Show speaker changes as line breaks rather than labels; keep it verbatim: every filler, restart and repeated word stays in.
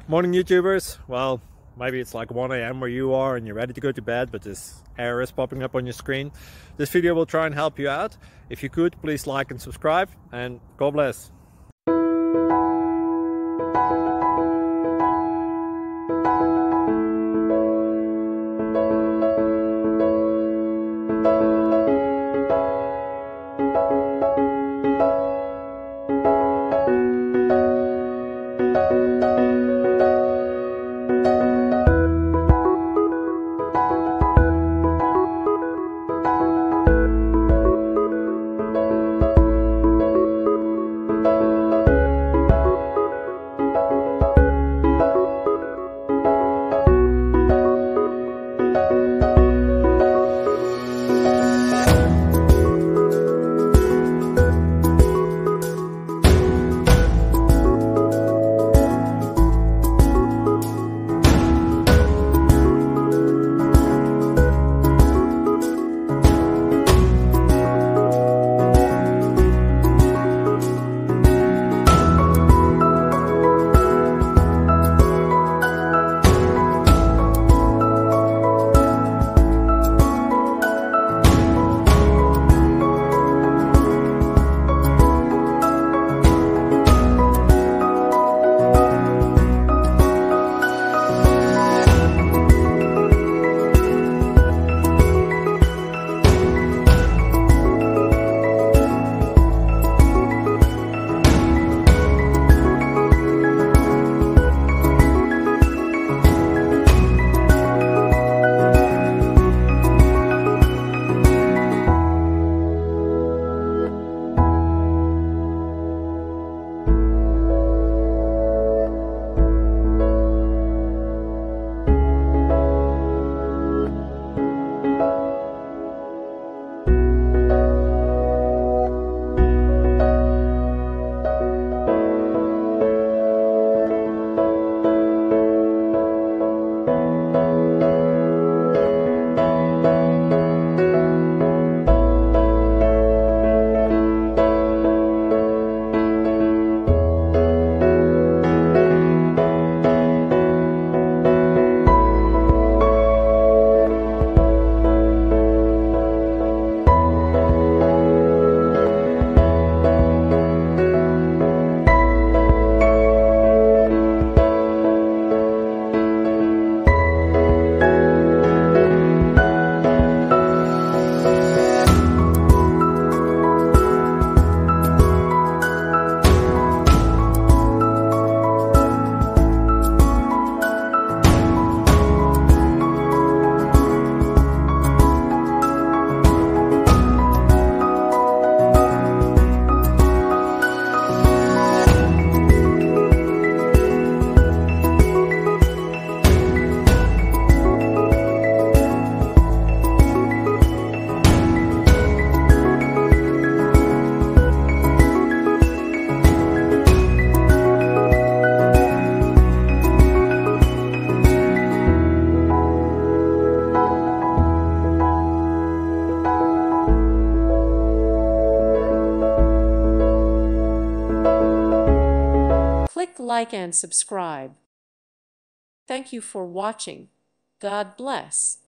Morning YouTubers. Well, maybe it's like one A M where you are and you're ready to go to bed, but this error is popping up on your screen. This video will try and help you out. If you could, please like and subscribe, and God bless.
Click like and subscribe. Thank you for watching. God bless.